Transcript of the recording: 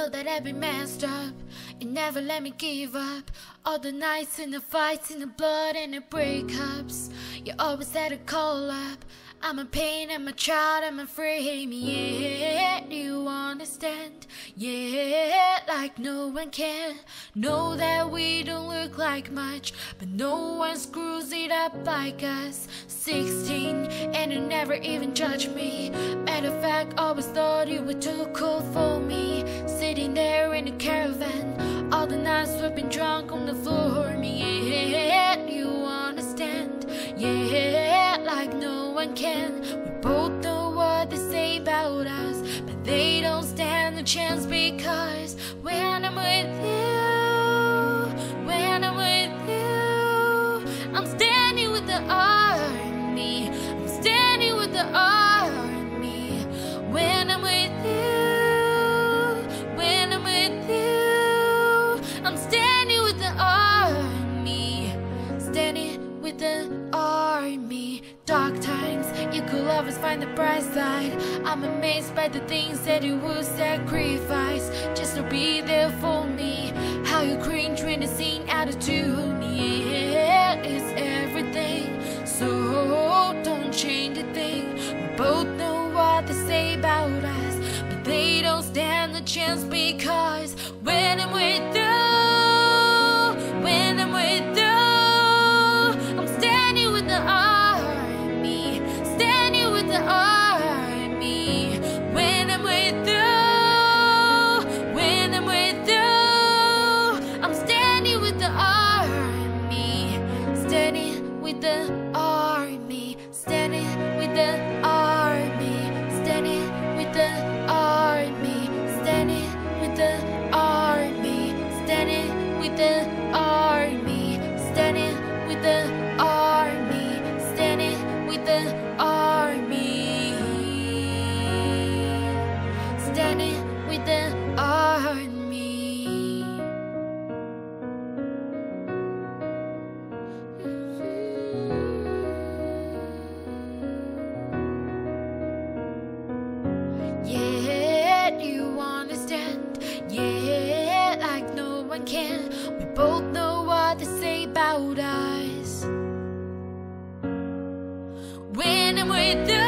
know that I've been messed up. You never let me give up. All the nights and the fights and the blood and the breakups, you always had to call up. I'm a pain, I'm a child, I'm a frame. Yeah, you understand? Yeah, like no one can. Know that we don't look like much, but no one screws it up like us. 16 and you never even judged me. Matter of fact, always thought you were too cool for me. Sitting there in a caravan, all the nights we've been drunk on the floor. Yeah, you understand? Yeah, like no one can. We both know what they say about us, but they don't stand a chance, because when I'm with you, when I'm with you, I'm standing with the army. I'm standing with the army. When I'm with you, when I'm with you, I'm standing with the army. Standing with the army. Dark times, you could always find the bright side. I'm amazed by the things that you would sacrifice just to be there for me. How you cringe when the scene attitude. Yeah, it's everything, so don't change a thing. We both know what they say about us, but they don't stand a chance, because when I'm with you, when I'm with you, I'm standing with the army, standing with the army. When I'm with you, when I'm with you, I'm standing with the army, standing with the army, standing with the army, standing with the army, standing with the army, standing with the army, standing with the army, standing with the army, standing with the army. Yeah, you understand? Yeah, like no one can. We both know what they say about us. When I'm with you,